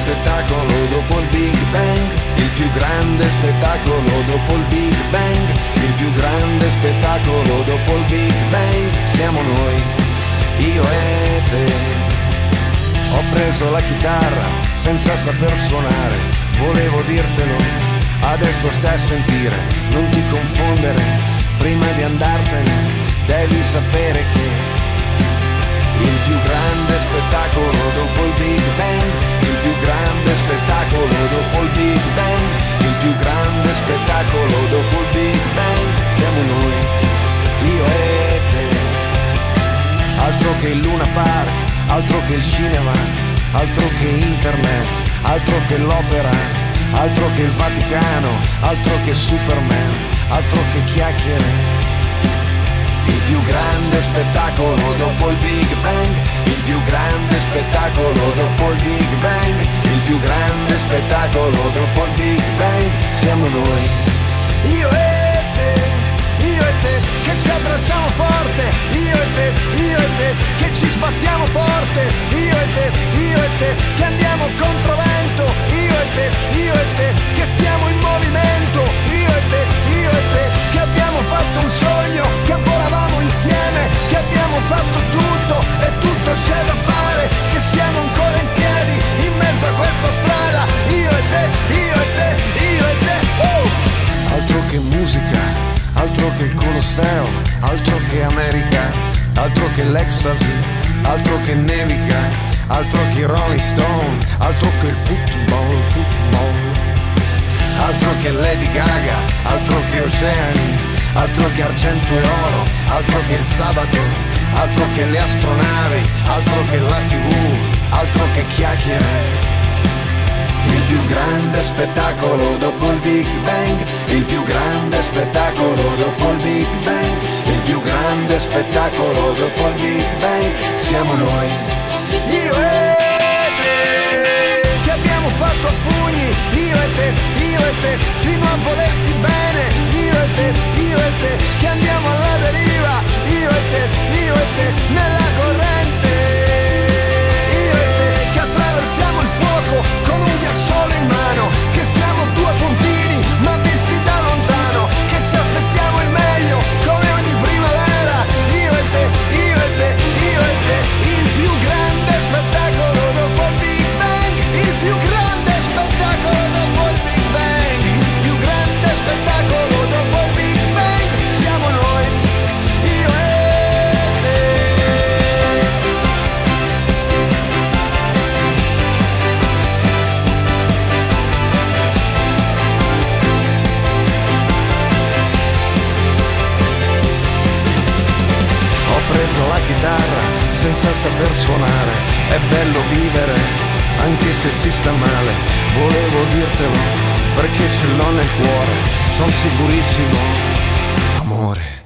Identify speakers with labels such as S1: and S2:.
S1: spettacolo dopo il Big Bang, il più grande spettacolo dopo il Big Bang, il più grande spettacolo dopo il Big Bang, siamo noi, io e te. Ho preso la chitarra senza saper suonare, volevo dirtelo, adesso stai a sentire, non ti confondere, prima di andartene devi sapere che il più grande spettacolo dopo il Big Bang, il più grande spettacolo dopo il Big Bang, il più grande spettacolo dopo il Big Bang, siamo noi, io e te. Altro che il Luna Park, altro che il cinema, altro che internet, altro che l'opera, altro che il Vaticano, altro che Superman, altro che chiacchiere. Il più grande spettacolo dopo il Big Bang, il più grande spettacolo dopo il Big Bang, il più grande spettacolo dopo il Big Bang, siamo noi, io e te, che ci abbracciamo forte, io e te, che ci sbattiamo forte, io e te, che andiamo controvento, io e te, che stiamo in movimento, io e te, che abbiamo fatto un sogno, che volavamo insieme, che abbiamo fatto tutto e tutto c'è da fare, che siamo ancora in piedi in mezzo a questa strada, io e te, io e te, io e te. Altro che musica, altro che il Colosseo, altro che America, altro che l'ecstasy, altro che nevica, altro che Rolling Stone, altro che il football, altro che Lady Gaga, altro che oceani, altro che argento e oro, altro che il sabato, altro che le astronavi, altro che la TV, altro che chiacchiere. Il più grande spettacolo dopo il Big Bang, il più grande spettacolo dopo il Big Bang, il più grande spettacolo dopo il Big Bang, siamo noi, io e te, che abbiamo fatto a pugni, io e te, fino a volersi bene, io e te, che andiamo alla deriva, io e te, nella corrente, io e te, che attraversiamo il fuoco con un ghiacciolo in mano, che siamo due puntini ma visti da lontano, che ci aspettiamo il meglio come ogni primavera, io e te, io e te, io e te, il più grande spettacolo dopo il Big Bang, il più grande spettacolo dopo il Big Bang, il più grande spettacolo dopo il Big Bang, siamo noi, io e te. Ho preso la chitarra senza saper suonare, è bello vivere anche se si sta male, volevo dirtelo perché ce l'ho nel cuore, son sicurissimo, amore.